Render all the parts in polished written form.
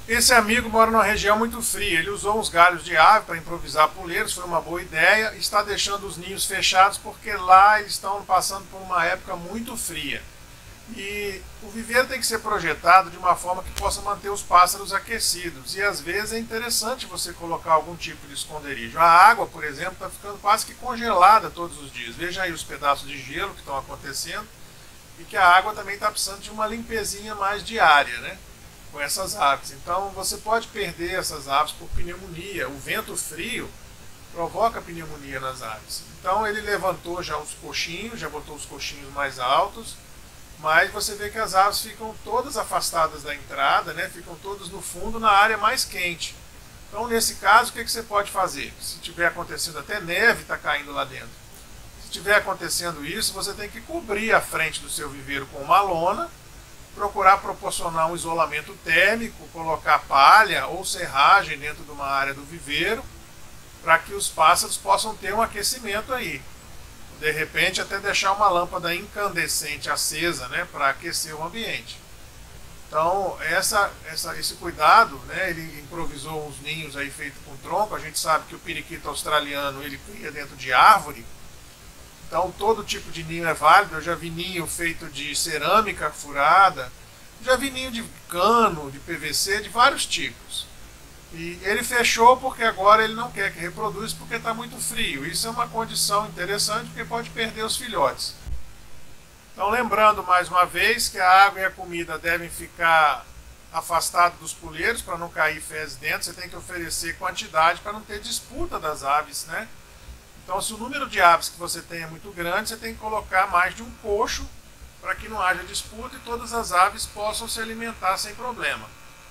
Esse amigo mora numa região muito fria, ele usou uns galhos de árvore para improvisar poleiros, foi uma boa ideia, está deixando os ninhos fechados porque lá eles estão passando por uma época muito fria. E o viveiro tem que ser projetado de uma forma que possa manter os pássaros aquecidos, e às vezes é interessante você colocar algum tipo de esconderijo. A água, por exemplo, está ficando quase que congelada todos os dias, veja aí os pedaços de gelo que estão acontecendo, e que a água também está precisando de uma limpezinha mais diária, né? Com essas aves. Então você pode perder essas aves por pneumonia. O vento frio provoca pneumonia nas aves. Então ele levantou já os coxinhos, já botou os coxinhos mais altos, mas você vê que as aves ficam todas afastadas da entrada, né? Ficam todas no fundo, na área mais quente. Então nesse caso, o que você pode fazer? Se tiver acontecendo até neve, está caindo lá dentro. Se estiver acontecendo isso, você tem que cobrir a frente do seu viveiro com uma lona, procurar proporcionar um isolamento térmico, colocar palha ou serragem dentro de uma área do viveiro, para que os pássaros possam ter um aquecimento aí. De repente até deixar uma lâmpada incandescente acesa, né, para aquecer o ambiente. Então esse cuidado, né, ele improvisou uns ninhos aí feitos com tronco. A gente sabe que o periquito australiano ele cria dentro de árvore. Então todo tipo de ninho é válido. Eu já vi ninho feito de cerâmica furada, já vi ninho de cano, de PVC, de vários tipos. E ele fechou porque agora ele não quer que reproduza porque está muito frio. Isso é uma condição interessante porque pode perder os filhotes. Então lembrando mais uma vez que a água e a comida devem ficar afastados dos poleiros para não cair fezes dentro. Você tem que oferecer quantidade para não ter disputa das aves, né? Então, se o número de aves que você tem é muito grande, você tem que colocar mais de um coxo para que não haja disputa e todas as aves possam se alimentar sem problema.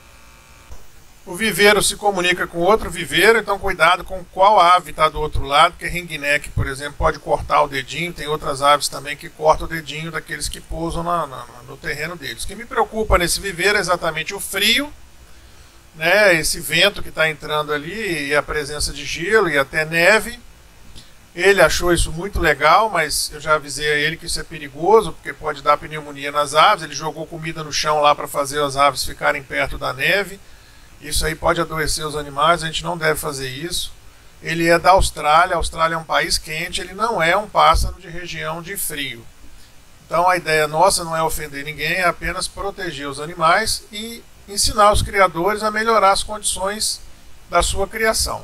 O viveiro se comunica com outro viveiro, então cuidado com qual ave está do outro lado, porque ringneck, por exemplo, pode cortar o dedinho. Tem outras aves também que cortam o dedinho daqueles que pousam no terreno deles. O que me preocupa nesse viveiro é exatamente o frio, né, esse vento que está entrando ali e a presença de gelo e até neve. Ele achou isso muito legal, mas eu já avisei a ele que isso é perigoso, porque pode dar pneumonia nas aves. Ele jogou comida no chão lá para fazer as aves ficarem perto da neve. Isso aí pode adoecer os animais, a gente não deve fazer isso. Ele é da Austrália, a Austrália é um país quente, ele não é um pássaro de região de frio. Então a ideia nossa não é ofender ninguém, é apenas proteger os animais e ensinar os criadores a melhorar as condições da sua criação.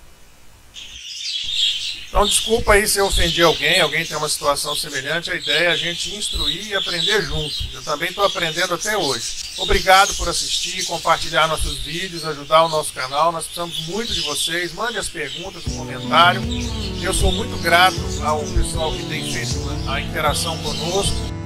Então desculpa aí se eu ofendi alguém tem uma situação semelhante. A ideia é a gente instruir e aprender junto. Eu também estou aprendendo até hoje. Obrigado por assistir, compartilhar nossos vídeos, ajudar o nosso canal. Nós precisamos muito de vocês. Mande as perguntas no comentário. Eu sou muito grato ao pessoal que tem feito a interação conosco.